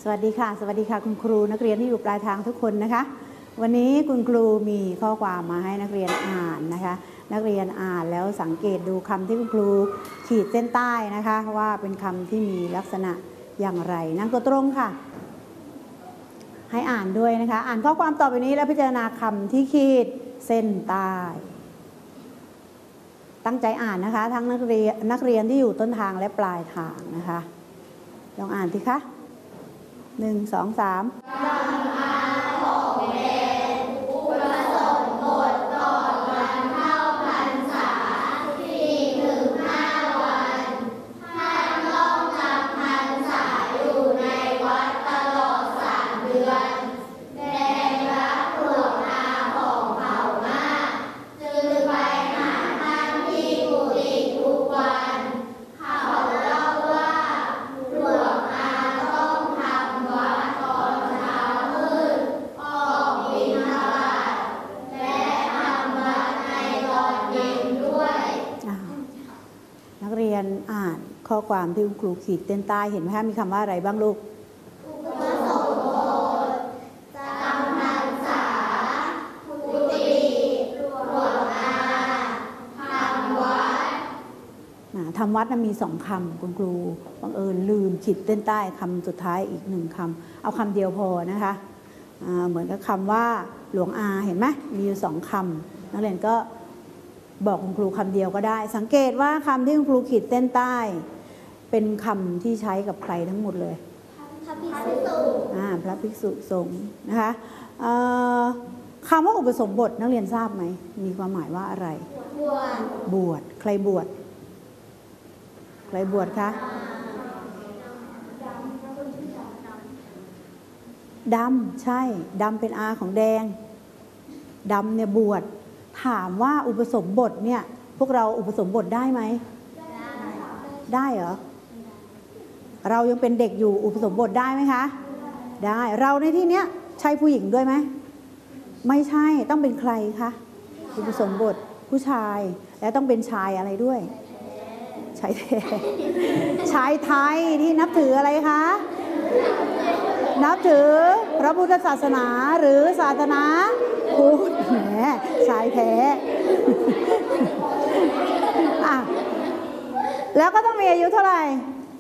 วัสดีค่ะสวัสดีค่ะคุณครูนักเรียนที่อยู่ปลายทางทุกคนนะคะวันนี้คุณครูมีข้อความมาให้นักเรียนอ่านนะคะนักเรียนอ่านแล้วสังเกตดูคำที่คุณครูขีดเส้นใต้นะคะว่าเป็นคำที่มีลักษณะอย่างไรนั่งตัวตรงค่ะให้อ่านด้วยนะคะอ่านข้อความต่อไปนี้แล้วพิจารณาคำที่ขีดเส้นใต้ตั้งใจอ่านนะคะทั้งนักเรียนที่อยู่ต้นทางและปลายทางนะคะลองอ่านสิคะ1 2 นักเรียนอ่านข้อความที่คุณครูขีดเส้นใต้เห็นไหมคะมีคำว่าอะไรบ้างลูกอุปสมบทจำพรรษากุฏิหลวงอาทำวัดทำวัดมี2คำคุณครูบังเอิญลืมขีดเส้นใต้คำสุดท้ายอีก1คำเอาคำเดียวพอนะคะเหมือนกับคำว่าหลวงอาเห็นไหมมีอยู่2คำนักเรียนก็บอกคุณครูคำเดียวก็ได้สังเกตว่าคำที่คุณครูขีดเส้นใต้เป็นคำที่ใช้กับใครทั้งหมดเลยพระภิกษุพระภิกษุสงฆ์นะคะคำว่าอุปสมบทนักเรียนทราบไหมมีความหมายว่าอะไรบวชใครบวชใครบวชคะดำใช่ดำเป็นอาของแดงดำเนี่ยบวชถามว่าอุปสมบทเนี่ยพวกเราอุปสมบทได้ไหมได้เหรอเรายังเป็นเด็กอยู่อุปสมบทได้ไหมคะได้เราในที่เนี้ยใช่ผู้หญิงด้วยไหมไม่ใช่ต้องเป็นใครคะอุปสมบทผู้ชายและต้องเป็นชายอะไรด้วยชายแท้ชายไทยที่นับถืออะไรคะนับถือพระพุทธศาสนาหรือศาสนาพุทธแหมชายแท้แล้วก็ต้องมีอายุเท่าไหร่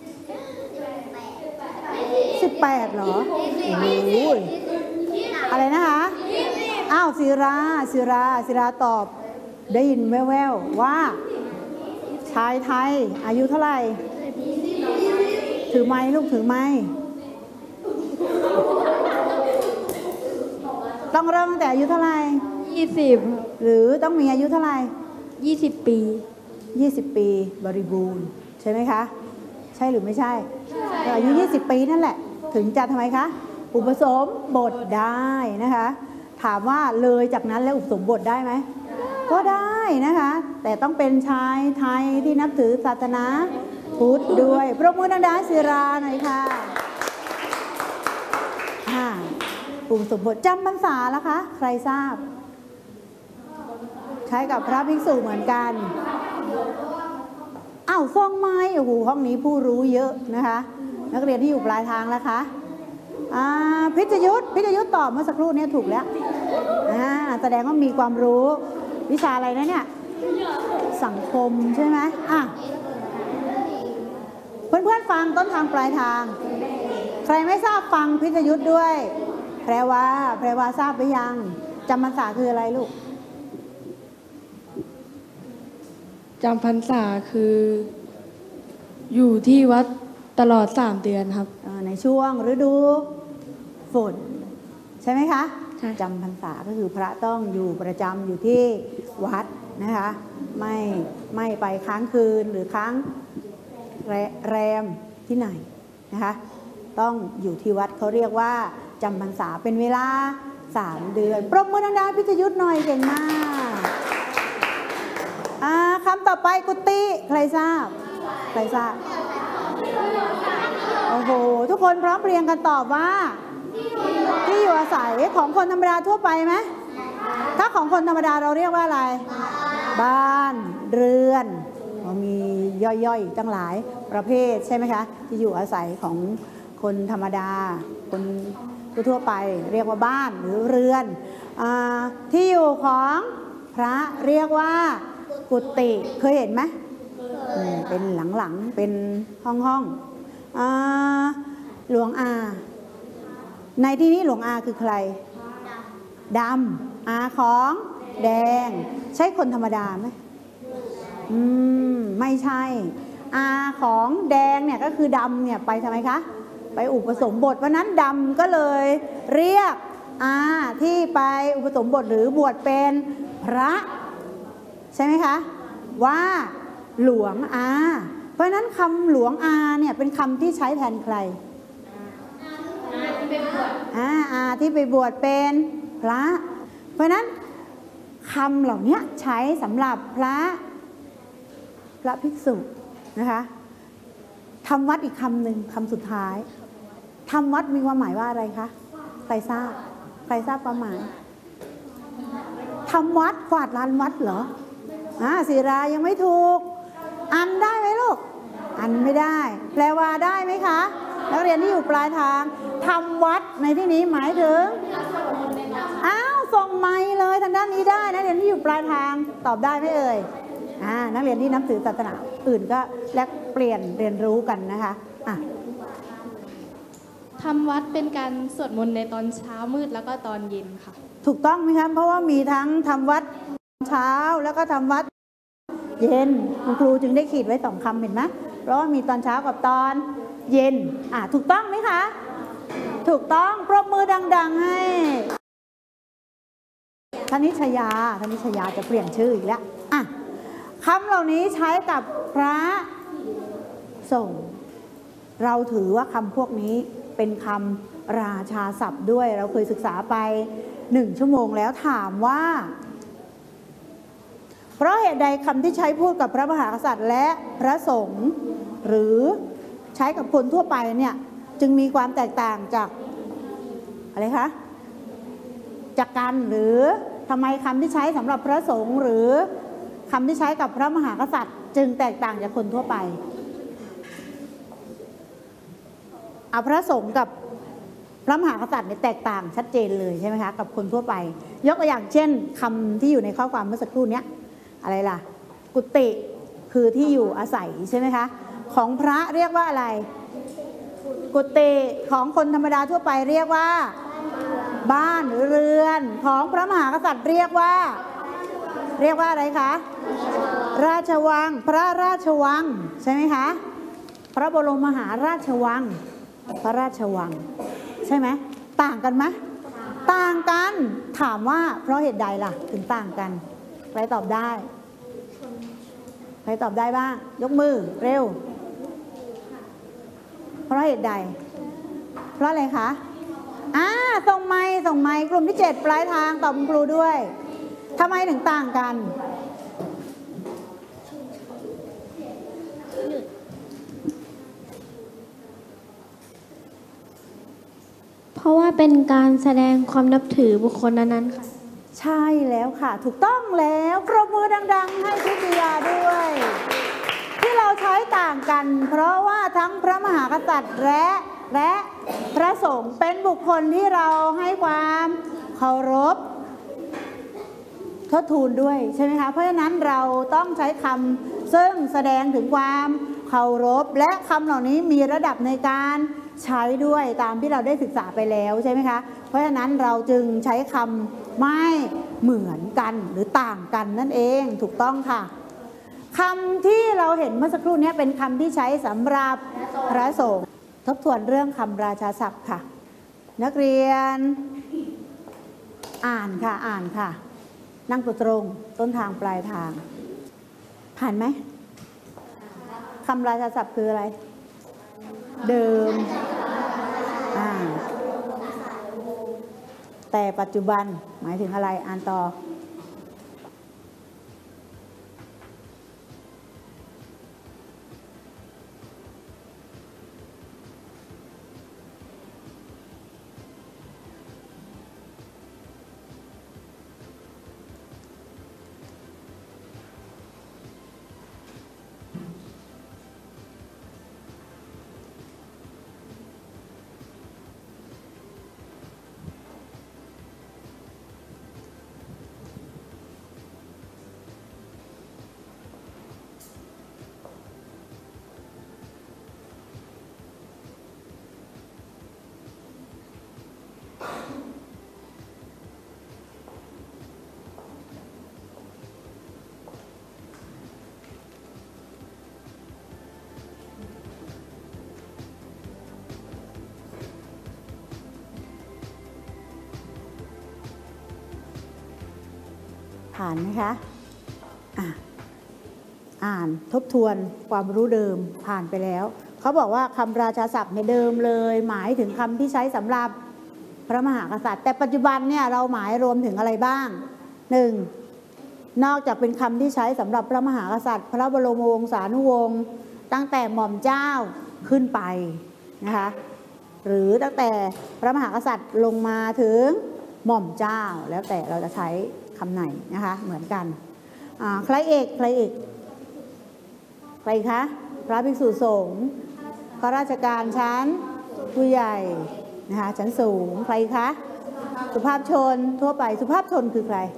18เหรอโอ้โหอะไรนะคะอ้าวศิราตอบได้ยินแว่วๆว่าชายไทยอายุเท่าไหร่ถือไม้ลูกถือไม้ต้องเริ่มตั้งแต่อายุเท่าไหร่20หรือต้องมีอายุเท่าไหร่20 ปี20 ปีบริบูรณ์ใช่ไหมคะใช่หรือไม่ใช่อายุ20 ปีนั่นแหละถึงจะทำไมคะอุปสมบทได้นะคะถามว่าเลยจากนั้นแล้วอุปสมบทได้ไหมก็ได้นะคะแต่ต้องเป็นชายไทยที่นับถือศาสนาพุทธด้วยปรบมือดังๆศิราหน่อยค่ะอุปสมบทจำพรรษาแล้วคะใครทราบใช้กับพระภิกษุเหมือนกันอ้าวฟ้องไม้โอ้โหห้องนี้ผู้รู้เยอะนะคะนักเรียนที่อยู่ปลายทางแล้วคะพิจยุทธ์ตอบเมื่อสักครู่นี้ถูกแล้วแสดงว่ามีความรู้วิชาอะไรนะเนี่ยสังคมใช่ไหมเพื่อนๆฟังต้นทางปลายทางใครไม่ทราบฟังพิจยุทธ์ด้วยแพรวาทราบหรือยังจำพรรษาคืออะไรลูกจำพรรษาคืออยู่ที่วัดตลอด3 เดือนครับในช่วงฤดูฝนใช่ไหมคะใช่จำพรรษาก็คือพระต้องอยู่ประจำอยู่ที่วัดนะคะไม่ไปค้างคืนหรือค้างแรมที่ไหนนะคะต้องอยู่ที่วัดเขาเรียกว่าจำพรรษาเป็นเวลา3 เดือนปรบมือดังๆพิจยุทธ์หน่อยเก่งมากคำต่อไปกุฏิใครทราบโอ้โหทุกคนพร้อมเพรียงกันตอบว่าที่อยู่อาศัยของคนธรรมดาทั่วไปไหมถ้าของคนธรรมดาเราเรียกว่าอะไรบ้านเรือนมีย่อยๆตั้งหลายประเภทใช่ไหมคะที่อยู่อาศัยของคนธรรมดาคนทั่วไปเรียกว่าบ้านหรือเรือนที่อยู่ของพระเรียกว่ากุฏิเคยเห็นไหมเป็นหลังๆเป็นห้องหลวงอาในที่นี้หลวงอาคือใครดำอาของแดงใช่คนธรรมดาไหมไม่ใช่อาของแดงเนี่ยก็คือดำเนี่ยไปทำไมคะไปอุปสมบทเพราะนั้นดำก็เลยเรียกอาที่ไปอุปสมบทหรือบวชเป็นพระใช่ไหมคะว่าหลวงอาเพราะนั้นคำหลวงอาเนี่ยเป็นคำที่ใช้แทนใครอาที่ไปบวชเป็นพระเพราะนั้นคำเหล่านี้ใช้สำหรับพระภิกษุนะคะทำวัดอีกคำหนึ่งคำสุดท้ายทำวัดมีความหมายว่าอะไรคะใครทราบความหมายทำวัดกวาดลานวัดเหรอศิรายังไม่ถูกอันได้ไหมลูกอันไม่ได้แปลว่าได้ไหมคะนักเรียนที่อยู่ปลายทางทำวัดในที่นี้หมายถึงส่งไมค์เลยทางด้านนี้ได้นักเรียนที่อยู่ปลายทางตอบได้ไหมเอ่ยนักเรียนที่นับถือศาสนาอื่นก็แลกเปลี่ยนเรียนรู้กันนะคะทำวัดเป็นการสวดมนต์ในตอนเช้ามืดแล้วก็ตอนเย็นค่ะถูกต้องไหมคะเพราะว่ามีทั้งทำวัดเช้าแล้วก็ทำวัดเย็นคุณครูจึงได้ขีดไว้2 คำเห็นไหมเพราะว่ามีตอนเช้ากับตอนเย็นถูกต้องไหมคะถูกต้องปรบมือดังๆให้ธนิชยาจะเปลี่ยนชื่ออีกแล้วคำเหล่านี้ใช้กับพระสงฆ์เราถือว่าคำพวกนี้เป็นคำราชาศัพท์ด้วยเราเคยศึกษาไป1 ชั่วโมงแล้วถามว่าเพราะเหตุใดคำที่ใช้พูดกับพระมหากษัตริย์และพระสงฆ์หรือใช้กับคนทั่วไปเนี่ยจึงมีความแตกต่างจากอะไรคะจากกันหรือทำไมคำที่ใช้สำหรับพระสงฆ์หรือคำที่ใช้กับพระมหากษัตริย์จึงแตกต่างจากคนทั่วไปพระสงฆ์กับพระมหากษัตริย์เนี่ยแตกต่างชัดเจนเลยใช่ไหมคะกับคนทั่วไปยกตัวอย่างเช่นคำที่อยู่ในข้อความเมื่อสักครู่นี้อะไรล่ะกุฏิคือที่อยู่อาศัยใช่ไหมคะของพระเรียกว่าอะไรกุฏิของคนธรรมดาทั่วไปเรียกว่าบ้านหรือเรือนของพระมหากษัตริย์เรียกว่าอะไรคะราชวังพระราชวังใช่ไหมคะพระบรมมหาราชวังพระราชวังใช่ไหมต่างกันไหมต่างกันถามว่าเพราะเหตุใดล่ะถึงต่างกันใครตอบได้บ้างยกมือเร็วเพราะเหตุใดเพราะอะไรคะส่งไมค์กลุ่มที่7ปลายทางตอบคุณครูด้วยทำไมถึงต่างกันเพราะว่าเป็นการแสดงความนับถือบุคคลนั้นๆค่ะใช่แล้วค่ะถูกต้องแล้วปรบมือดังๆให้พิทยาด้วยที่เราใช้ต่างกันเพราะว่าทั้งพระมหากษัตริย์และพระสงฆ์เป็นบุคคลที่เราให้ความเคารพทดทูลด้วยใช่ไหมคะเพราะฉะนั้นเราต้องใช้คำซึ่งแสดงถึงความเคารพและคำเหล่านี้มีระดับในการใช้ด้วยตามที่เราได้ศึกษาไปแล้วใช่ไหมคะเพราะฉะนั้นเราจึงใช้คำไม่เหมือนกันหรือต่างกันนั่นเองถูกต้องค่ะคำที่เราเห็นเมื่อสักครู่นี้เป็นคำที่ใช้สำหรับพระสงฆ์ทบทวนเรื่องคำราชาศัพท์ค่ะนักเรียนอ่านค่ะนั่งตัวตรงต้นทางปลายทางผ่านไหมคำราชาศัพท์คืออะไรเดิมแต่ปัจจุบันหมายถึงอะไรอ่านต่อผ่านไหมคะอ่านทบทวนความรู้เดิมผ่านไปแล้วเขาบอกว่าคำราชาศัพท์ในเดิมเลยหมายถึงคำที่ใช้สำหรับพระมหากษัตริย์แต่ปัจจุบันเนี่ยเราหมายรวมถึงอะไรบ้าง 1. นอกจากเป็นคำที่ใช้สำหรับพระมหากษัตริย์พระบรมวงศานุวงศ์ตั้งแต่หม่อมเจ้าขึ้นไปนะคะหรือตั้งแต่พระมหากษัตริย์ลงมาถึงหม่อมเจ้าแล้วแต่เราจะใช้คำไหนนะคะเหมือนกันใครเอกใครคะพระภิกษุสงฆ์ข้าราชการชั้นผู้ใหญ่นะคะชั้นสูงใครคะสุภาพชนทั่วไปสุภาพชนคือใคร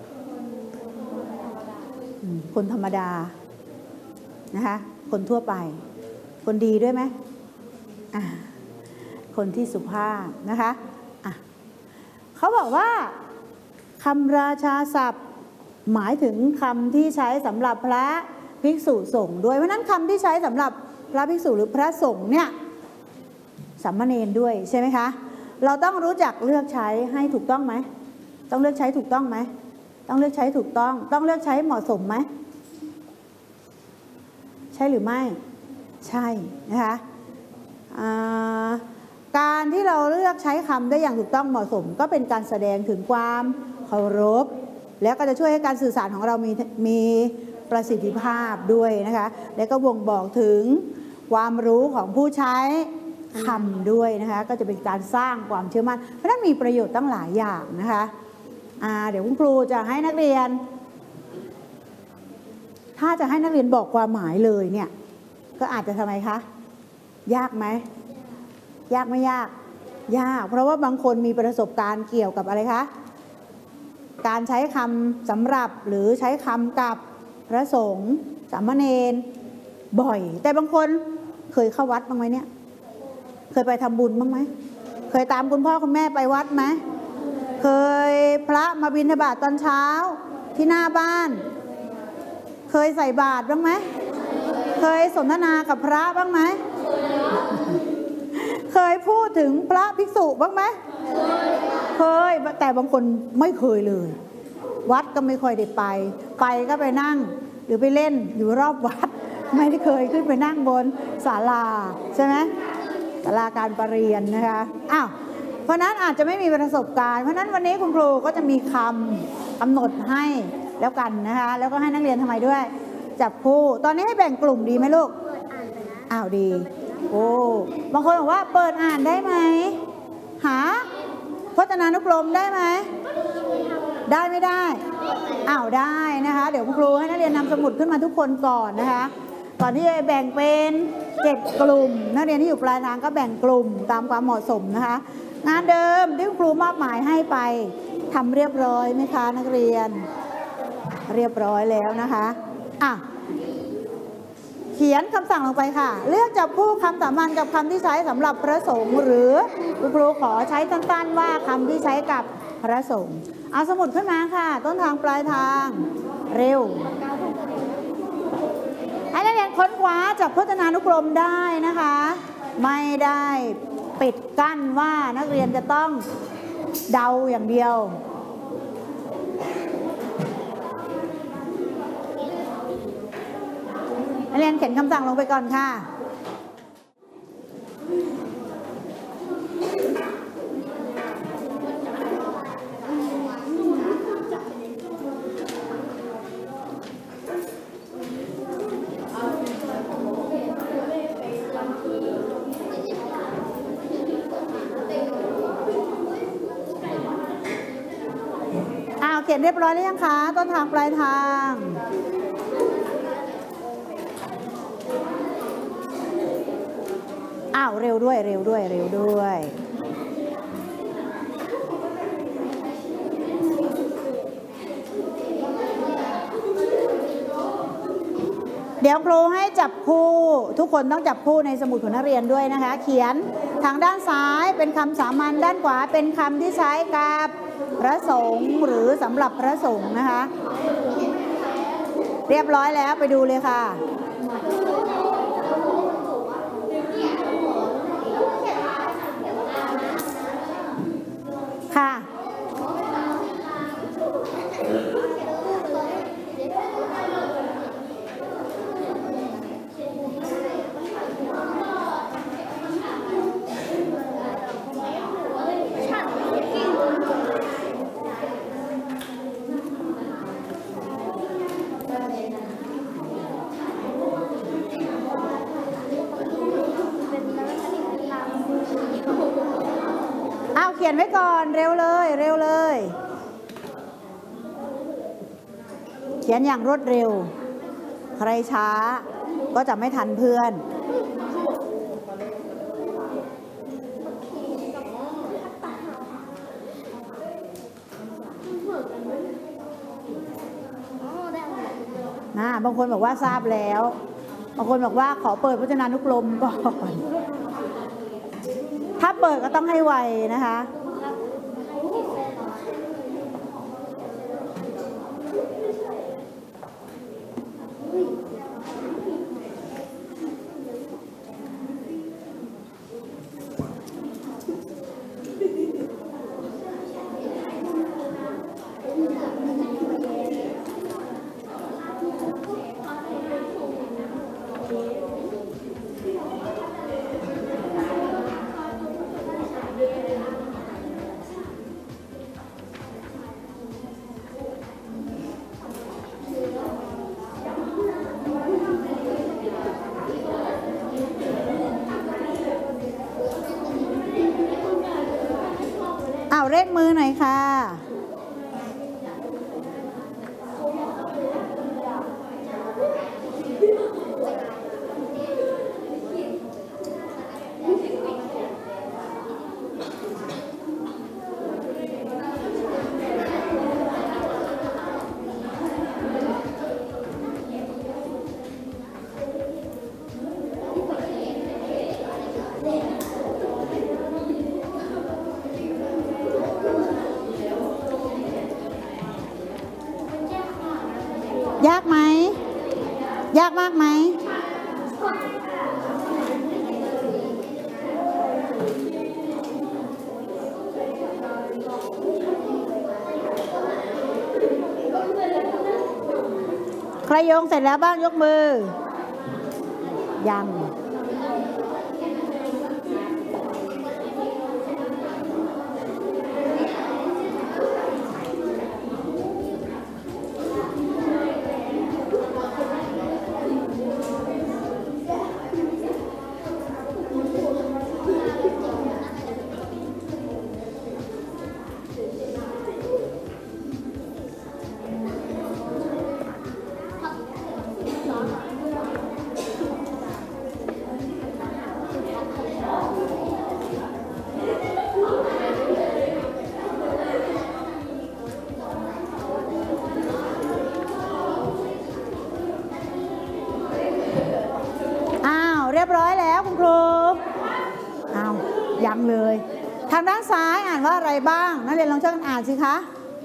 คนธรรมดานะคะคนทั่วไปคนดีด้วยไหมคนที่สุภาพนะคะเขาบอกว่าคำราชาศัพท์หมายถึงคำที่ใช้สำหรับพระภิกษุสงฆ์ด้วยเพราะนั้นคำที่ใช้สำหรับพระภิกษุหรือพระสงฆ์เนี่ยสามเณรด้วยใช่ไหมคะเราต้องรู้จักเลือกใช้ให้ถูกต้องไหมต้องเลือกใช้ถูกต้องไหมต้องเลือกใช้ถูกต้องต้องเลือกใช้เหมาะสมไหมใช่หรือไม่ใช่นะคะการที่เราเลือกใช้คำได้อย่างถูกต้องเหมาะสมก็เป็นการแสดงถึงความเคารพแล้วก็จะช่วยให้การสื่อสารของเรามีประสิทธิภาพด้วยนะคะและก็บ่งบอกถึงความรู้ของผู้ใช้คำด้วยนะคะก็จะเป็นการสร้างความเชื่อมั่นเพราะนั้นมีประโยชน์ตั้งหลายอย่างนะคะเดี๋ยวคุณครูจะให้นักเรียนถ้าจะให้นักเรียนบอกความหมายเลยเนี่ยก็อาจจะทำไมคะยากไหมยากไม่ยากยากเพราะว่าบางคนมีประสบการณ์เกี่ยวกับอะไรคะการใช้คำสำหรับหรือใช้คำกับพระสงฆ์สามเณรบ่อยแต่บางคนเคยเข้าวัดบ้างไหมเนี่ยเคยไปทำบุญบ้างไหมเคยตามคุณพ่อคุณแม่ไปวัดไหมเคยพระมาบิณฑบาตตอนเช้าที่หน้าบ้านเคยใส่บาตรบ้างไหมเคยสนทนากับพระบ้างไหมเคยพูดถึงพระภิกษุบ้างไหมเคยแต่บางคนไม่เคยเลยวัดก็ไม่ค่อยได้ไปก็ไปนั่งหรือไปเล่นอยู่รอบวัดไม่ได้เคยขึ้นไปนั่งบนศาลาใช่ไหมศาลาการประเรียนนะคะเพราะนั้นอาจจะไม่มีประสบการณ์เพราะนั้นวันนี้คุณครูก็จะมีคำกำหนดให้แล้วกันนะคะแล้วก็ให้นักเรียนทำไมด้วยจับคู่ตอนนี้ให้แบ่งกลุ่มดีไหมลูกดีโอ้บางคนบอกว่าเปิดอ่านได้ไหมหาพจนานุกรมได้ไหมได้ไม่ได้ได้นะคะเดี๋ยวคุณครูให้นักเรียนนำสมุดขึ้นมาทุกคนก่อนนะคะก่อนที่จะแบ่งเป็น7กลุ่มนักเรียนที่อยู่ปลายทางก็แบ่งกลุ่มตามความเหมาะสมนะคะงานเดิมที่คุณครูมอบหมายให้ไปทำเรียบร้อยไหมคะนักเรียนเรียบร้อยแล้วนะคะเขียนคำสั่งลงไปค่ะเลือกจับคู่คำสามัญกับคำที่ใช้สำหรับพระสงฆ์หรือคุณครูขอใช้สั้นๆว่าคำที่ใช้กับพระสงฆ์เอาสมุดขึ้นมาค่ะต้นทางปลายทางเร็วให้นักเรียนค้นคว้าจากพจนานุกรมได้นะคะไม่ได้ปิดกั้นว่านักเรียนจะต้องเดาอย่างเดียวนักเรียนเขียนคำสั่งลงไปก่อนค่ะเขียนเรียบร้อยแล้วยังคะต้นทางปลายทางเร็วด้วยเร็วด้วยเร็วด้วยเดี๋ยวครูให้จับคู่ทุกคนต้องจับคู่ในสมุดของนักเรียนด้วยนะคะเขียนทางด้านซ้ายเป็นคำสามัญด้านขวาเป็นคำที่ใช้กับพระสงฆ์หรือสำหรับพระสงฆ์นะคะเรียบร้อยแล้วไปดูเลยค่ะค่ะเขียนไว้ก่อนเร็วเลยเร็วเลย เขียนอย่างรวดเร็ว ใครช้าก็จะไม่ทันเพื่อนบางคนบอกว่าทราบแล้วบางคนบอกว่าขอเปิดพจนานุกรมก่อนถ้าเปิดก็ต้องให้ไวนะคะเร่งมือหน่อยค่ะยากไหมยากมากไหมใครโยงเสร็จแล้วบ้างยกมือยังเรียบร้อยแล้วคุณครูยังเลยทางด้านซ้ายอ่านว่าอะไรบ้างนักเรียนลองช่วยกันอ่านสิคะ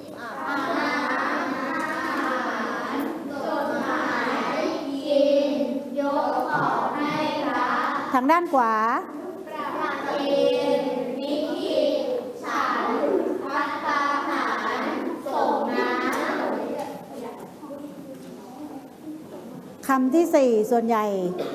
ทางด้านขวาคำที่ 4ส่วนใหญ่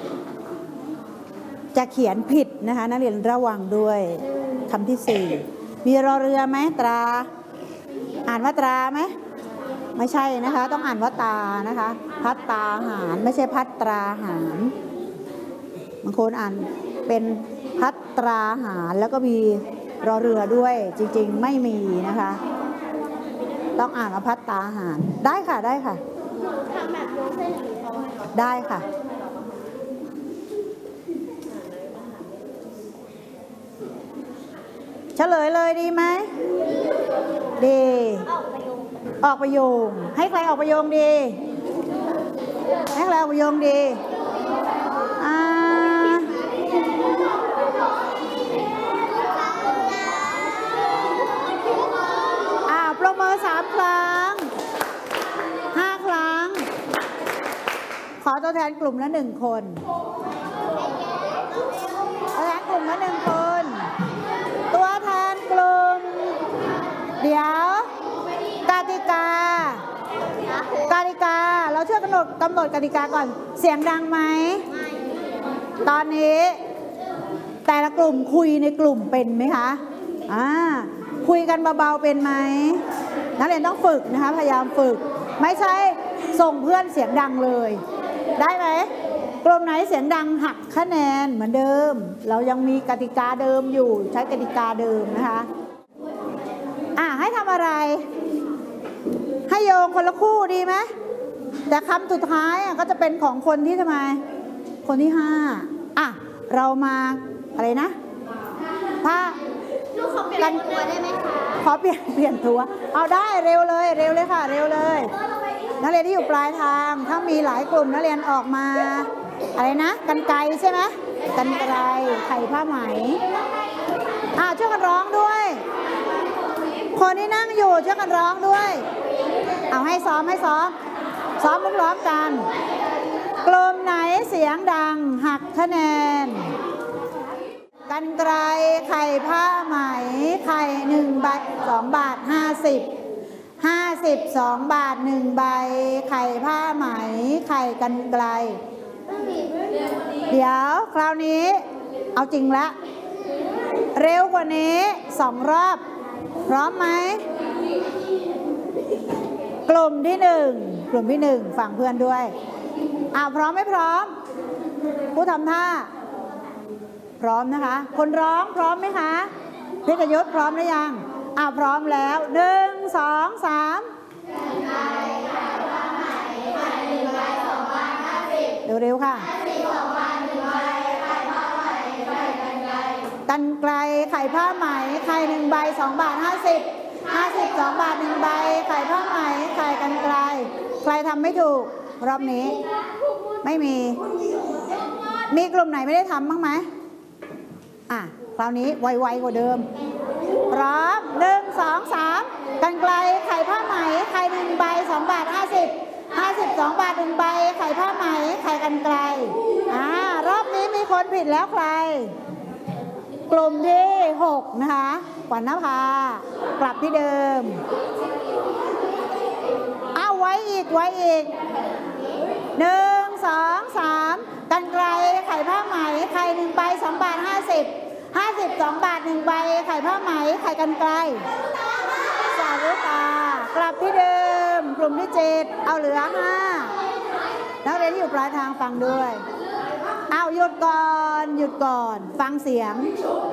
จะเขียนผิดนะคะนักเรียนระวังด้วยคำที่ 4มีรอเรือไหมตราอ่านว่าตราไหมไม่ใช่นะคะต้องอ่านว่าตานะคะพัตตาหารไม่ใช่พัตตราหารบางคนอ่านเป็นพัตตราหารแล้วก็มีรอเรือด้วยจริงๆไม่มีนะคะต้องอ่านว่าพัตตาหารได้ค่ะได้ค่ะได้ค่ะเฉลยเลยดีไหมดีออกประโยคให้ใครออกประโยคดีให้ใครออกประโยคดีปรบมือ3 ครั้ง5 ครั้งขอตัวแทนกลุ่มละ1 คนตัวแทนกลุ่มละ1 คนตัวแทนกลุ่มเดี๋ยวกติกาเราช่วยกำหนดกติกาก่อนเสียงดังไหมตอนนี้แต่ละกลุ่มคุยในกลุ่มเป็นไหมคะคุยกันเบาๆเป็นไหมนักเรียนต้องฝึกนะคะพยายามฝึกไม่ใช่ส่งเพื่อนเสียงดังเลยได้ไหมกลุ่มไหนเสียงดังหักคะแนนเหมือนเดิมเรายังมีกติกาเดิมอยู่ใช้กติกาเดิมนะคะให้ทำอะไร ให้โยงคนละคู่ดีไหมแต่คำสุดท้ายก็จะเป็นของคนที่ทำไมคนที่5เรามาอะไรนะผ้าลูกเขาเปลี่ยนตัวได้ไหมคะขอเปลี่ยนตัวเอาได้เร็วเลยค่ะเร็วเลยนักเรียนที่อยู่ปลายทางถ้ามีหลายกลุ่มนักเรียนออกมาอะไรนะกรรไกรใช่ไหมกรรไกรไขผ้าไหมช่วยกันร้องด้วยคนที่นั่งอยู่ช่วยกันร้องด้วยเอาให้ซ้อมร้องกันกลุ่มไหนเสียงดังหักคะแนนกรรไกรไข่ผ้าไหมไข่1 ใบ2 บาท50 2 บาท1 ใบไข่ผ้าไหมไข่กรรไกรเดี๋ยวคราวนี้เอาจริงละเร็วกว่านี้2 รอบพร้อมไหมกลุ่มที่1ฟังเพื่อนด้วยพร้อมไม่พร้อมผู้ทำท่าพร้อมนะคะคนร้องพร้อมไหมคะพิทยุทธพร้อมหรือยังพร้อมแล้ว1 2 3เร็วๆค่ะกรรไกรไข่ผ้าไหมไข่1 ใบ2 บาท50 2 บาท1 ใบไข่ผ้าไหมไข่กรรไกรใครทำไม่ถูกรอบนี้ไม่มีกลุ่มไหนไม่ได้ทำบ้างไหมคราวนี้ไวๆกว่าเดิมพร้อม1 2 3กรรไกรไข่ผ้าไหมไข่1 ใบ2 บาท50 2 บาท1 ใบไข่ผ้าไหมไข่กรรไกรรอบนี้มีคนผิดแล้วใครกลุ่มที่6นะคะขวัญนภากลับที่เดิมไว้อีก1 2 3กรรไกรไข่ผ้าไหมไข่1 ใบ2 บาท50 2 บาท1 ใบไข่ผ้าไหมไข่กรรไกรสารุตากลับที่เดิมกลุ่มที่7เอาเหลือ5นักเรียนที่อยู่ปลายทางฟังด้วยหยุดก่อนฟังเสียง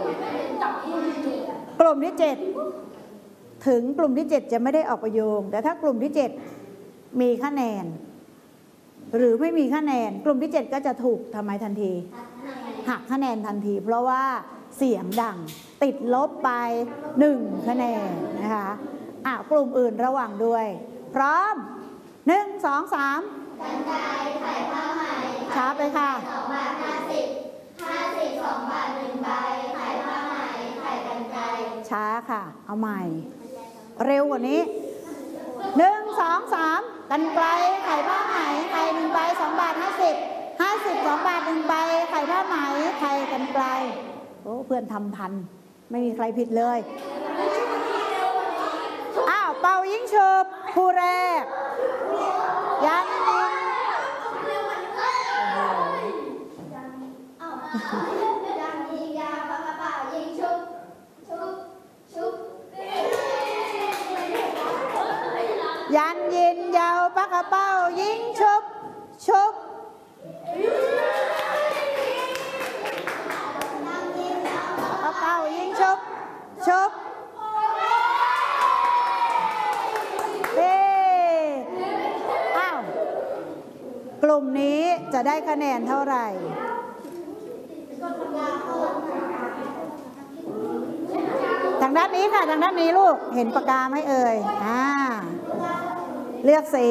กลุ่มที่7ถึงกลุ่มที่7จะไม่ได้ออกประโยคแต่ถ้ากลุ่มที่7มีคะแนนหรือไม่มีคะแนนกลุ่มที่7ก็จะถูกทำไมทันทีหักคะแนนทันทีเพราะว่าเสียงดังติดลบไป1 คะแนนนะคะกลุ่มอื่นระวังด้วยพร้อม1 2 3กรรไกรไข่ผ้าไหมช้าไปค่ะ2 บาท50 2 บาท1 ใบไข่ผ้าไหมไข่กรรไกรช้าค่ะเอาใหม่เร็วกว่านี้1 2 3กรรไกรไข่ผ้าไหมไข่1 ใบ2 บาท50 2 บาท1 ใบไข่ผ้าไหมไข่กรรไกรเพื่อนทำทันไม่มีใครผิดเลยเป่ายิงฉุบคู่แรกยันยันยินยาวปากกระเป๋ายิงชุบกระเป๋ายิงชุบกลุ่มนี้จะได้คะแนนเท่าไหร่ทางด้านนี้ค่ะทางด้านนี้ลูกเห็นปากกาไหมเอ่ยเลือกสี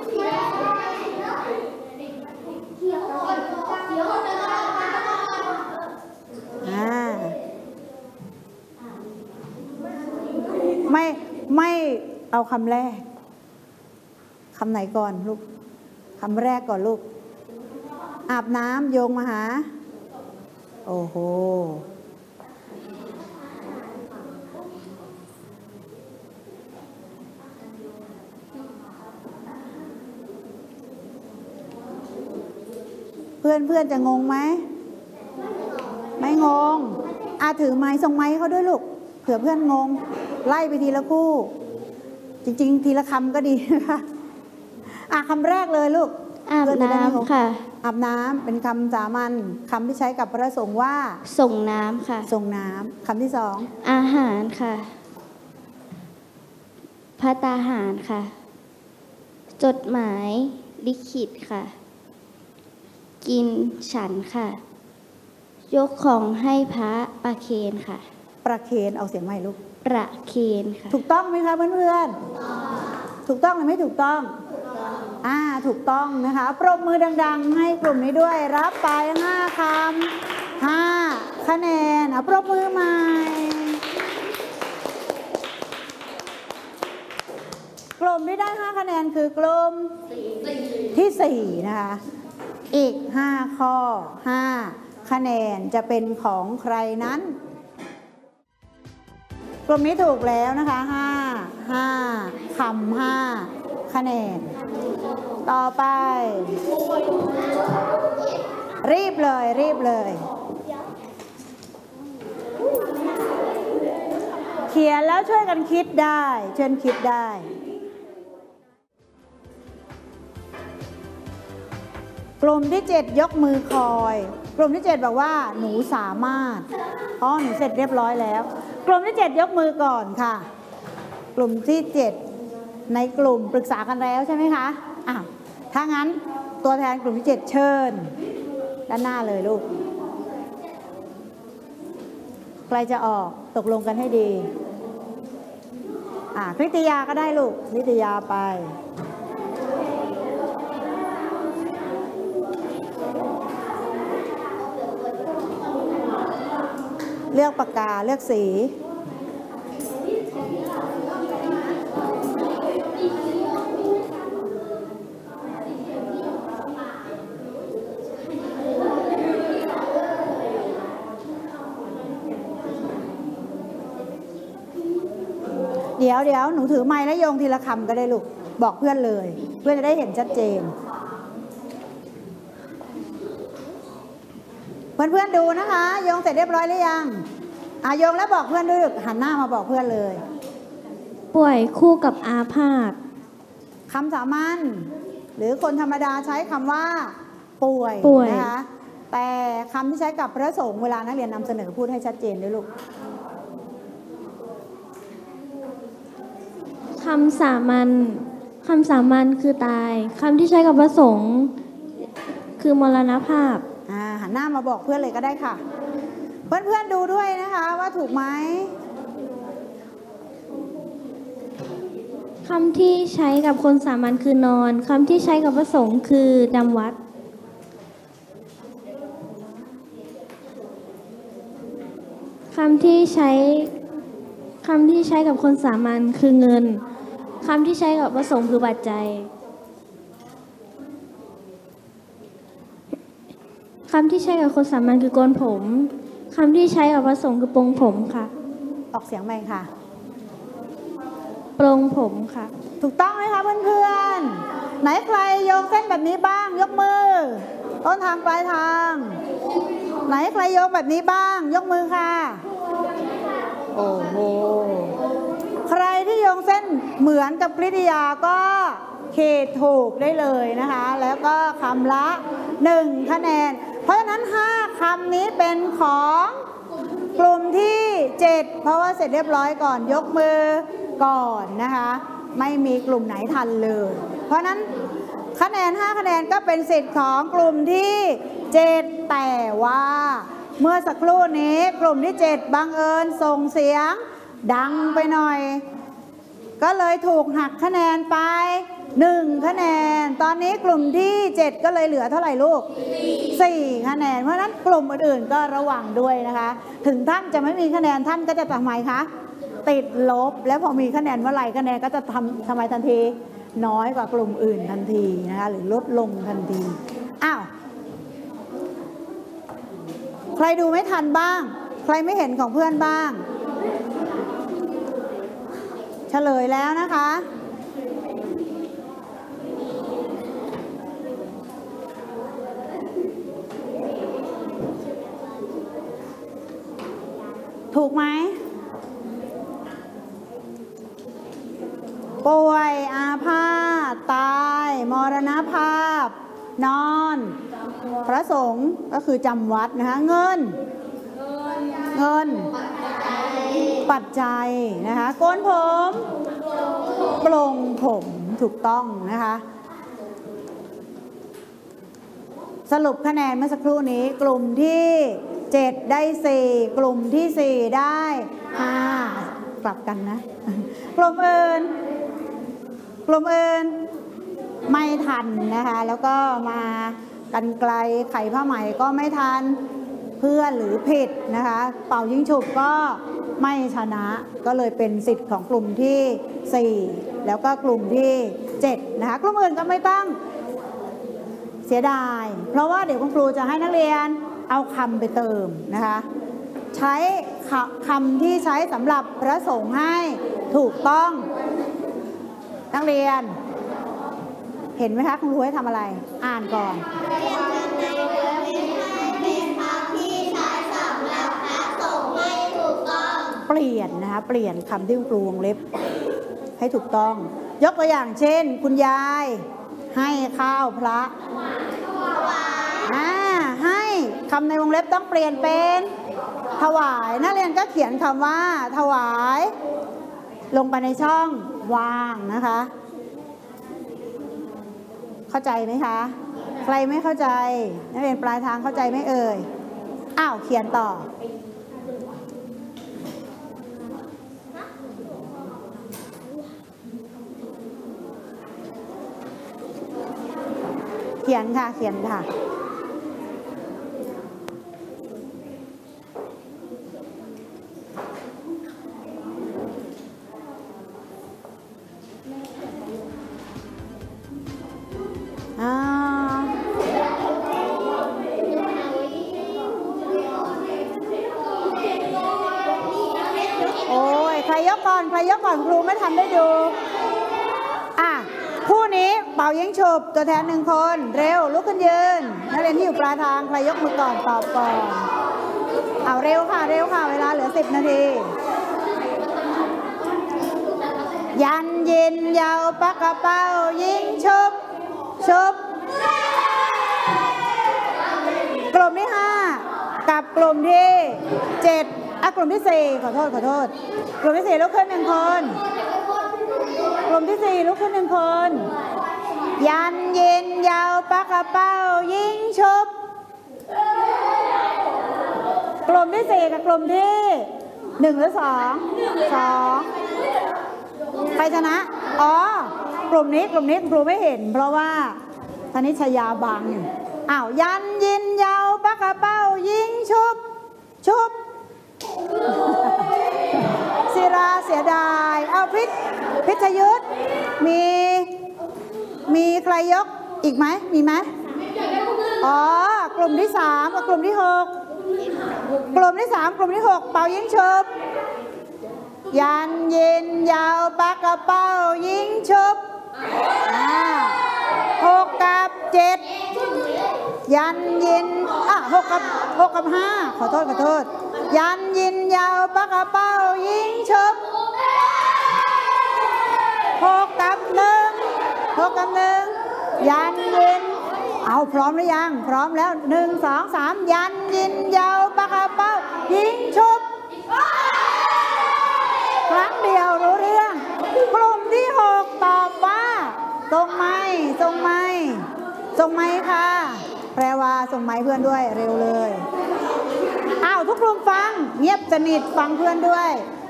ไม่เอาคำแรกคำไหนก่อนลูกคำแรกก่อนลูกอาบน้ำโยงมาหาโอ้โหเพื่อนจะงงไหมไม่งงถือไม้ส่งไม้เขาด้วยลูกเผื่อเพื่อนงงไล่ไปทีละคู่จริงๆทีละคำก็ดีนะคะคำแรกเลยลูกอาบน้ำค่ะอาบน้ำเป็นคำสามัญคำที่ใช้กับพระสงฆ์ว่าส่งน้ำค่ะส่งน้ำคำที่2 อาหารค่ะภัตตาหารค่ะ จดหมายลิขิตค่ะ กินฉันค่ะ ยกของให้พระประเคนค่ะประเคนเอาเสียงใหม่ลูกประเคนค่ะถูกต้องไหมคะเพื่อนๆ ถูกต้องหรือไม่ถูกต้อง ถูกต้องนะคะปรบมือดังๆให้กลุ่มนี้ด้วยรับไป5 คำ 5 คะแนนปรบมือใหม่กลุ่มที่ได้5 คะแนนคือกลุ่มที่4นะคะอีก5 ข้อ 5 คะแนนจะเป็นของใครนั้นกลุ่มนี้ถูกแล้วนะคะ5 คำ 5 คะแนนต่อไปรีบเลยเขียนแล้วช่วยกันคิดได้คิดได้กลุ่มที่7ยกมือคอยกลุ่มที่7บอกว่าหนูสามารถหนูเสร็จเรียบร้อยแล้วกลุ่มที่7ยกมือก่อนค่ะกลุ่มที่7ในกลุ่มปรึกษากันแล้วใช่ไหมคะถ้างั้นตัวแทนกลุ่มที่7เชิญด้านหน้าเลยลูกใครจะออกตกลงกันให้ดีคริตยาก็ได้ลูกคริตยาไปเลือกปากกาเลือกสีเดี๋ยวหนูถือไม้แล้วโยงทีละคำก็ได้ลูกบอกเพื่อนเลยเพื่อนจะได้เห็นชัดเจนเพื่อนๆดูนะคะโยงเสร็จเรียบร้อยหรือยังโยงแล้วบอกเพื่อนด้วยหันหน้ามาบอกเพื่อนเลยป่วยคู่กับอาพาธคำสามัญหรือคนธรรมดาใช้คำว่าป่วยนะคะแต่คำที่ใช้กับพระสงฆ์เวลานักเรียนนำเสนอพูดให้ชัดเจนด้วยลูกคำสามัญคือตายคำที่ใช้กับพระสงฆ์คือมรณภาพหันหน้ามาบอกเพื่อนเลยก็ได้ค่ะเพื่อนๆดูด้วยนะคะว่าถูกไหมคำที่ใช้กับคนสามัญคือนอนคำที่ใช้กับพระสงฆ์คือจำวัดคำที่ใช้กับคนสามัญคือเงินคำที่ใช้กับพระสงฆ์คือปัจจัยคำที่ใช้กับคนสามัญคือโกนผมคำที่ใช้กับพระสงฆ์คือปรงผมค่ะออกเสียงใหม่ค่ะปรงผมค่ะถูกต้องไหมคะเพื่อนๆไหนใครโยงเส้นแบบนี้บ้างยกมือต้นทางปลายทางไหนใครโยงแบบนี้บ้างยกมือค่ะโอ้โหใครที่โยงเส้นเหมือนกับกฤษยาก็เขตถูกได้เลยนะคะแล้วก็คำละ1 คะแนนเพราะฉะนั้น5 คำนี้เป็นของกลุ่มที่7เพราะว่าเสร็จเรียบร้อยก่อนยกมือก่อนนะคะไม่มีกลุ่มไหนทันเลยเพราะนั้นคะแนน5 คะแนนก็เป็นสิทธิ์ของกลุ่มที่7แต่ว่าเมื่อสักครู่นี้กลุ่มที่7บังเอิญส่งเสียงดังไปหน่อยก็เลยถูกหักคะแนนไป1 คะแนนตอนนี้กลุ่มที่7ก็เลยเหลือเท่าไหร่ลูก4 คะแนนเพราะฉะนั้นกลุ่มอื่นๆก็ระวังด้วยนะคะถึงท่านจะไม่มีคะแนนท่านก็จะทำไมคะติดลบแล้วพอมีคะแนนเมื่อไหร่คะแนนก็จะทำไมทันทีน้อยกว่ากลุ่มอื่นทันทีนะคะหรือลดลงทันทีใครดูไม่ทันบ้างใครไม่เห็นของเพื่อนบ้างเฉลยแล้วนะคะถูกไหมป่วยอาพาธตายมรณภาพนอนพระสงฆ์ก็คือจำวัดนะคะเงินปัจจัยนะคะโกนผมปลงผมถูกต้องนะคะ สรุปคะแนนเมื่อสักครู่นี้กลุ่มที่7ได้4กลุ่มที่4ได้5กลับกันนะ กลุ่มอื่นไม่ทันนะคะแล้วก็มากันไกลไขผ้าไหมก็ไม่ทันเพื่อนหรือผิดนะคะเป่ายิงฉุบก็ไม่ชนะก็เลยเป็นสิทธิ์ของกลุ่มที่4แล้วก็กลุ่มที่7นะคะกลุ่มอื่นก็ไม่ต้องเสียดายเพราะว่าเดี๋ยวคุณครูจะให้นักเรียนเอาคำไปเติมนะคะใช้คำที่ใช้สำหรับพระสงฆ์ให้ถูกต้องนักเรียนเห็นไหมคะคุณครูให้ทำอะไรอ่านก่อนเปลี่ยนนะคะเปลี่ยนคำที่คุณครูวงเล็บให้ถูกต้องยกตัวอย่างเช่นคุณยายให้ข้าวพระให้คำในวงเล็บต้องเปลี่ยนเป็นถวายนักเรียนก็เขียนคำว่าถวายลงไปในช่องว่างนะคะเข้าใจไหมคะใครไม่เข้าใจนักเรียนปลายทางเข้าใจไหมเอ่ยอ้าวเขียนต่อเขียนค่ะเขียนค่ะโอ้ยใครยกก่อนครูไม่ทันได้ดูคู่นี้เป่ายิงฉุบตัวแทน1คนเร็วลุกขึ้นยืนนักเรียนที่อยู่ปลายทางใครยกมือก่อนตอบก่อนเอาเร็วค่ะเวลาเหลือ10 นาทียันยินยาวปากกระเป๋ายิงฉุบกลุ่มที่5กับกลุ่มที่7กลุ่มที่4ขอโทษกลุ่มที่4ลุกขึ้น1คนกลุ่มที่4ลุกขึ้น1คนยันยินยาวปากกระเป๋ายิงฉุบกลุ่มที่4กับกลุ่มที่1หรือ2ใครชนะกลุ่มนี้ครูไม่เห็นเพราะว่าธนิชยาบังยันยินยาวปากกระเป๋ายิงฉุบศิราเสียดายพิทยุทธมีใครยกอีกไหมมีไหมกลุ่มที่3กับกลุ่มที่6กลุ่มที่3กลุ่มที่6เป่ายิงฉุบยันยินยาวปากกระเป๋ายิงฉุบ6 กับ 7ยันยิน6 กับ 5ขอโทษยันยินยาวปากกระเป๋ายิงฉุบ6 กับ 1ยันยินพร้อมหรือยังพร้อมแล้ว1 2 3ยันยินยาวปากกระเป๋ายิงฉุบครั้งเดียวรู้เรื่องกลุ่มที่6ตอบว่าทรงไม้ค่ะแปลว่าส่งไม้เพื่อนด้วยเร็วเลยทุกกลุ่มฟังเงียบสนิทฟังเพื่อนด้วย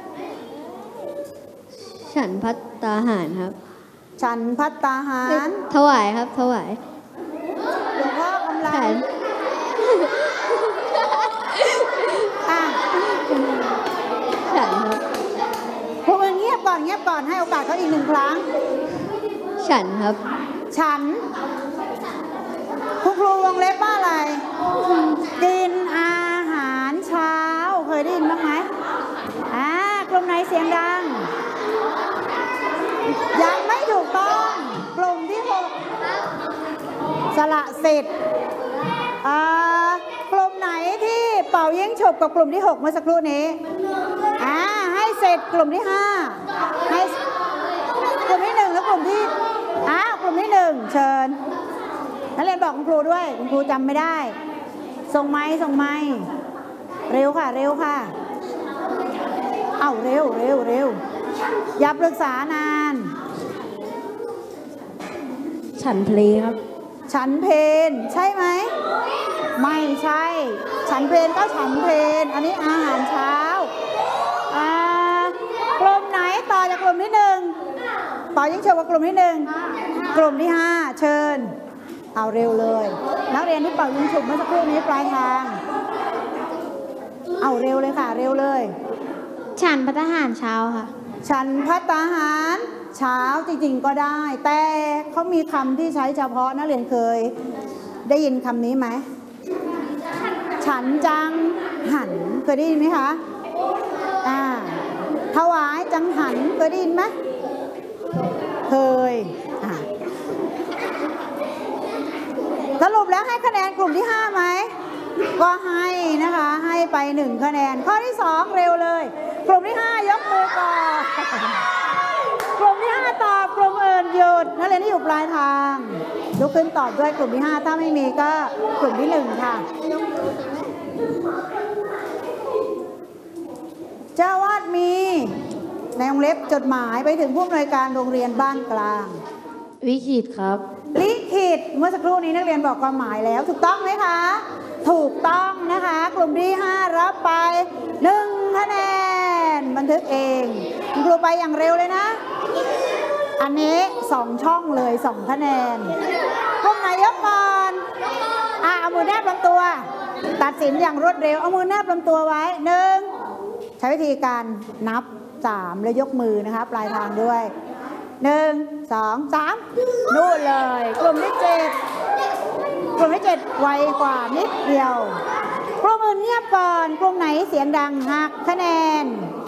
ฉันภัตตาหารครับฉันภัตตาหารถวายครับถวายหลวงพ่อกำลังฉันครับพวกมึงเงียบก่อนให้โอกาสเขาอีก1 ครั้งฉันครับฉันคุณครูวงเล็บว่าอะไรกินอาหารเช้าเคยได้ยินบ้างไหมกลุ่มไหนเสียงดังยังไม่ถูกต้องกลุ่มที่6สละสิทธิ์กลุ่มไหนที่เป่ายิงฉุบกับกลุ่มที่6เมื่อสักครู่นี้ให้เสร็จกลุ่มที่5ให้กลุ่มที่1แล้วกลุ่มที่กลุ่มที่1เชิญนักเรียนบอกคุณครูด้วยคุณครูจำไม่ได้ส่งไม้เร็วค่ะเร็วอย่าปรึกษานานฉันเพลครับฉันเพนใช่ไหมไม่ใช่ ฉันเพนก็ฉันเพนอันนี้อาหารเช้ากลุ่มไหนต่อจากกลุ่มที่หนึ่งต่อยิ่งเชิญว่ากลุ่มที่หนึ่งกลุ่มที่ห้าเชิญเอาเร็วเลยนักเรียนที่เป่ายิงฉุบเมื่อสักครู่นี้ปลายทางเอาเร็วเลยค่ะเร็วเลยฉันภัตตาหารเช้าค่ะฉันภัตตาหารเช้าจริงๆก็ได้ แต่เขามีคำที่ใช้เฉพาะนักเรียนเคยได้ยินคำนี้ไหมฉันจังหันเคยได้ยินไหมคะถวายจังหันเคยได้ยินไหมเคยสรุปแล้วให้คะแนนกลุ่มที่5ไหมก็ให้นะคะให้ไป1คะแนนข้อที่2เร็วเลยกลุ่มที่5ยกมือก่อนกลุ่มที่5ตอบกลุ่มอื่นหยุดนักเรียนที่อยู่ปลายทางลุกขึ้นตอบด้วยกลุ่มที่5ถ้าไม่มีก็กลุ่มที่1ค่ะเจ้าวาดมีในวงเล็บจดหมายไปถึงผู้อำนวยการโรงเรียนบ้านกลางลิขิตครับลิขิตเมื่อสักครู่นี้นักเรียนบอกความหมายแล้วถูกต้องไหมคะถูกต้องนะคะกลุ่มที่5รับไป1คะแนนบันทึกเองคุณครูไปอย่างเร็วเลยนะอันนี้2ช่องเลย2คะแนนกลุ่มไหนยกก่อนเอามือแนบลำตัวตัดสินอย่างรวดเร็วเอามือแนบลำตัวไว้1ใช้วิธีการนับ3แล้วยกมือนะคะปลายทางด้วย1 2 3นู่นเลยกลุ่มที่7กลุ่มที่7ไวกว่านิดเดียวกลุ่มอื่นเงียบก่อนกลุ่มไหนเสียงดังหักคะแนน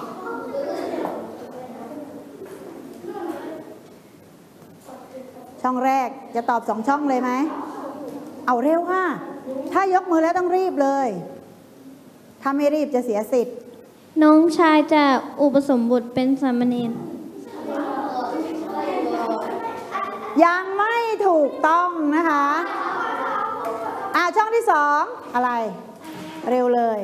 ช่องแรกจะตอบ2ช่องเลยไหมเอาเร็วค่ะถ้ายกมือแล้วต้องรีบเลยถ้าไม่รีบจะเสียสิทธิ์น้องชายจะอุปสมบทเป็นสามเณรยังไม่ถูกต้องนะคะช่องที่2อะไรเร็วเลย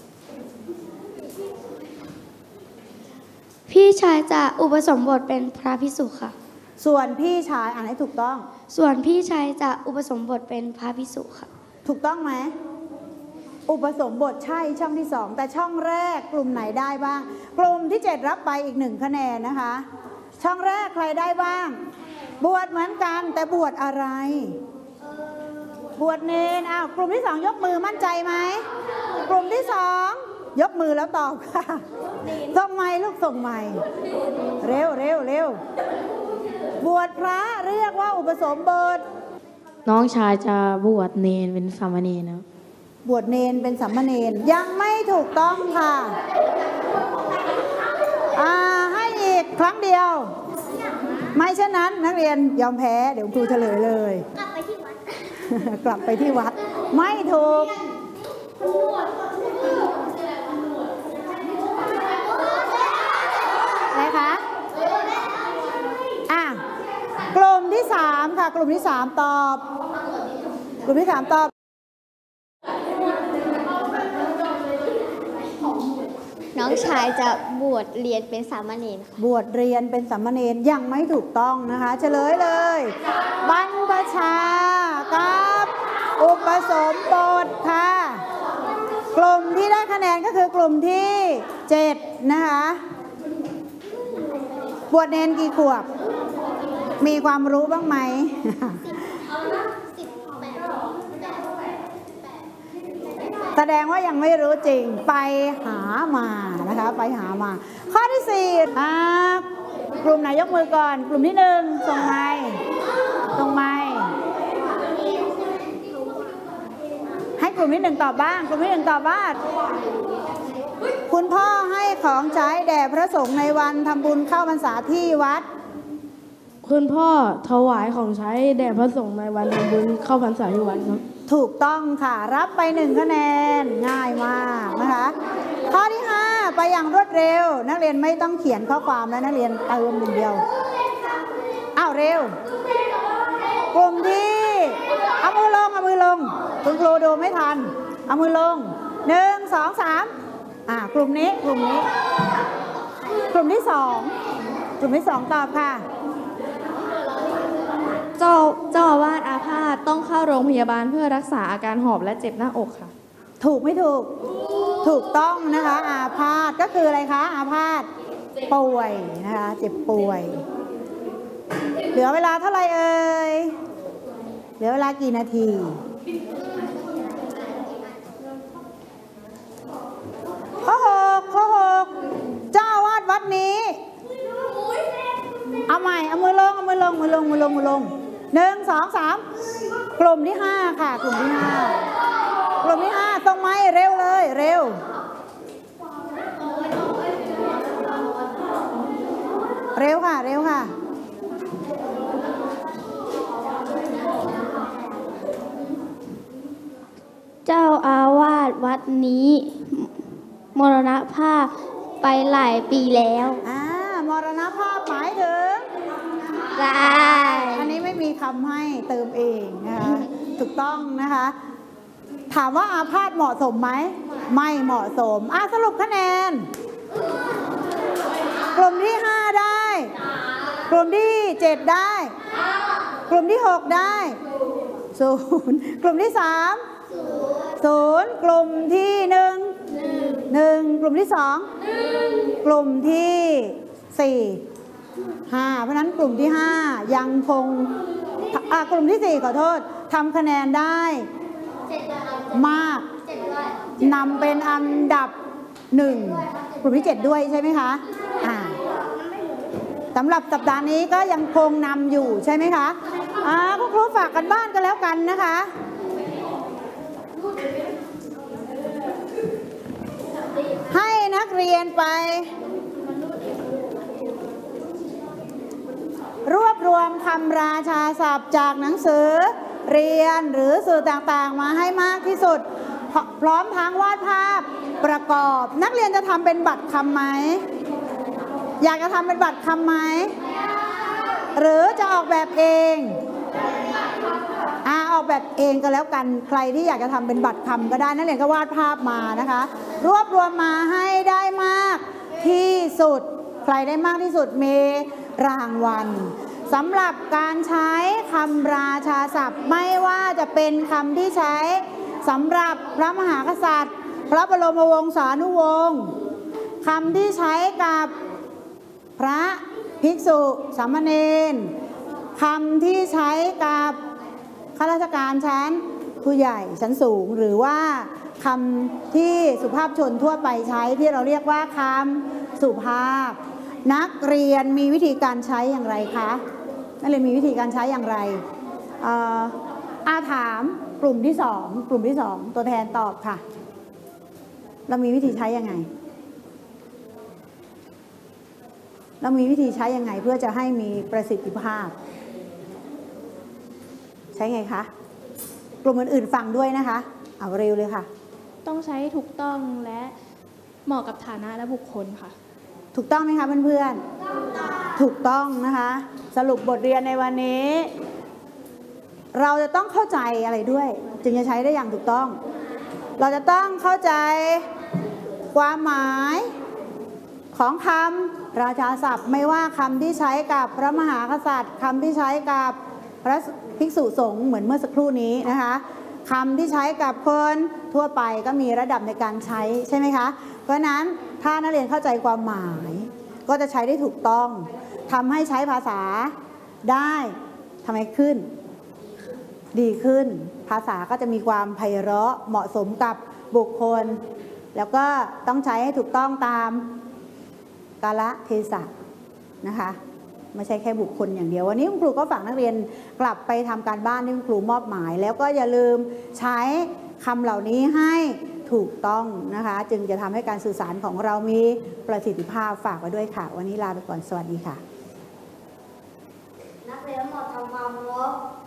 พี่ชายจะอุปสมบทเป็นพระภิกษุค่ะส่วนพี่ชายอ่านให้ถูกต้องส่วนพี่ชายจะอุปสมบทเป็นพระภิกษุค่ะถูกต้องไหมอุปสมบทใช่ช่องที่2แต่ช่องแรกกลุ่มไหนได้บ้างกลุ่มที่7รับไปอีก1คะแนนนะคะช่องแรกใครได้บ้างบวชเหมือนกันแต่บวชอะไรบวชเนรกลุ่มที่2ยกมือมั่นใจไหมกลุ่มที่2ยกมือแล้วตอบค่ะส่งไมค์ลูกส่งไมค์เร็วเร็วเร็วบวชพระเรียกว่าอุปสมบทน้องชายจะบวชเนรเป็นสามเณรครับบวชเนรเป็นสามเณรยังไม่ถูกต้องค่ะให้อีกครั้งเดียวไม่เช่นนั้นนักเรียนยอมแพ้เดี๋ยวครูเฉลยเลยกลับไปที่วัด กลับไปที่วัดไม่ถูกอะไรคะกลุ่มที่3ค่ะกลุ่มที่3ตอบกลุ่มที่3ตอบน้องชายจะบวชเรียนเป็นสามเณรค่ะบวชเรียนเป็นสามเณรยังไม่ถูกต้องนะคะเฉลยเลยบรรพชากับอุปสมบทค่ะกลุ่มที่ได้คะแนนก็คือกลุ่มที่7นะคะบวชเนรกี่ขวบมีความรู้บ้างไหมแสดงว่ายังไม่รู้จริงไปหามานะคะไปหามาข้อที่4กลุ่มไหนยกมือก่อนกลุ่มที่1ส่งไมค์ให้กลุ่มที่1ตอบบ้างกลุ่มที่1ตอบว่าคุณพ่อให้ของใช้แด่พระสงฆ์ในวันทำบุญเข้าพรรษาที่วัดคุณพ่อถวายของใช้แด่พระสงฆ์ในวันทำบุญเข้าพรรษาที่วัดครับถูกต้องค่ะรับไป1คะแนนง่ายมากนะคะข้อที่5ไปอย่างรวดเร็วนักเรียนไม่ต้องเขียนข้อความแล้วนักเรียนเติมอย่างเดียวเร็วกลุ่มที่เอามือลงคุณครูดูไม่ทันเอามือลง1 2 3กลุ่มนี้กลุ่มที่2ตอบค่ะเจ้าอาวาสอาพาธต้องเข้าโรงพยาบาลเพื่อรักษาอาการหอบและเจ็บหน้าอกค่ะถูกไม่ถูก ถูกต้องนะคะ อาพาธก็คืออะไรคะ อาพาธป่วยนะคะ เจ็บป่วย เหลือเวลาเท่าไหร่เอ่ย เหลือเวลากี่นาที ข้อหกเจ้าอาวาสวัดนี้ เอาใหม่ เอามือลง เอามือลง มือลง มือลง มือลง 1 2 3 กลุ่มที่ 5 ค่ะ กลุ่มที่ 5 กลุ่มที่ 5ตรงไหมเร็วเลย เร็ว เร็วค่ะ เร็วค่ะเจ้าอาวาสวัดนี้มรณภาพไปหลายปีแล้วมรณภาพหมายถึงได้อันนี้ไม่มีคำให้เติมเองนะคะ ถูกต้องนะคะ ถามว่าอาพาธเหมาะสมไหม ไม่เหมาะสม สรุปคะแนน กลุ่มที่ 5 ได้ กลุ่มที่ 7 ได้ กลุ่มที่ 6 ได้ 0 กลุ่มที่ 3 0 กลุ่มที่ 1 กลุ่มที่ 2 กลุ่มที่ 4 5 เพราะนั้นกลุ่มที่ 5 ยังคงกลุ่มที่ 4 ขอโทษทำคะแนนได้มากนำเป็นอันดับ 1 กลุ่มที่ 7 ด้วยใช่ไหมคะสำหรับสัปดาห์นี้ก็ยังคงนำอยู่ใช่ไหมคะคุณครูฝากกันบ้านกันแล้วกันนะคะ ให้นักเรียนไป รวบรวมคำราชาศัพท์จากหนังสือเรียนหรือสื่อต่างๆมาให้มากที่สุด พร้อมทั้งวาดภาพประกอบ นักเรียนจะทำเป็นบัตรคำไหม อยากจะทำเป็นบัตรคำไหม หรือจะออกแบบเองออกแบบเองก็แล้วกันใครที่อยากจะทำเป็นบัตรคำก็ได้นักเรียนก็วาดภาพมานะคะ รวบรวมมาให้ได้มากที่สุดใครได้มากที่สุดมีรางวัลสำหรับการใช้คำราชาศัพท์ไม่ว่าจะเป็นคำที่ใช้สำหรับพระมหากษัตริย์พระบรมวงศานุวงศ์คำที่ใช้กับพระภิกษุสามเณรคำที่ใช้กับข้าราชการชั้นผู้ใหญ่ชั้นสูงหรือว่าคำที่สุภาพชนทั่วไปใช้ที่เราเรียกว่าคำสุภาพนักเรียนมีวิธีการใช้อย่างไรคะนักเรียนมีวิธีการใช้อย่างไรถามกลุ่มที่ 2 กลุ่มที่ 2ตัวแทนตอบค่ะเรามีวิธีใช้ยังไงเรามีวิธีใช้ยังไงเพื่อจะให้มีประสิทธิภาพใช้ไงคะกลุ่มอื่นๆฟังด้วยนะคะเอาเร็วเลยค่ะต้องใช้ถูกต้องและเหมาะกับฐานะและบุคคลค่ะถูกต้องไหมคะเพื่อนๆถูกต้องนะคะสรุปบทเรียนในวันนี้ เราจะต้องเข้าใจอะไรด้วยจึงจะใช้ได้อย่างถูกต้องเราจะต้องเข้าใจความหมายของคำราชาศัพท์ไม่ว่าคำที่ใช้กับพระมหากษัตริย์คำที่ใช้กับพระภิกษุสงฆ์เหมือนเมื่อสักครู่นี้นะคะคำที่ใช้กับคนทั่วไปก็มีระดับในการใช้ใช่ไหมคะเพราะนั้นถ้านักเรียนเข้าใจความหมายก็จะใช้ได้ถูกต้องทำให้ใช้ภาษาได้ทำไมขึ้นดีขึ้นภาษาก็จะมีความไพเราะเหมาะสมกับบุคคลแล้วก็ต้องใช้ให้ถูกต้องตามกาลเทศะนะคะไม่ใช่แค่บุคคลอย่างเดียววันนี้คุณครูก็ฝากนักเรียนกลับไปทำการบ้านที่คุณครูมอบหมายแล้วก็อย่าลืมใช้คำเหล่านี้ให้ถูกต้องนะคะจึงจะทำให้การสื่อสารของเรามีประสิทธิภาพฝากไว้ด้วยค่ะวันนี้ลาไปก่อนสวัสดีค่ะนักเรียนหมดทำความเคารพ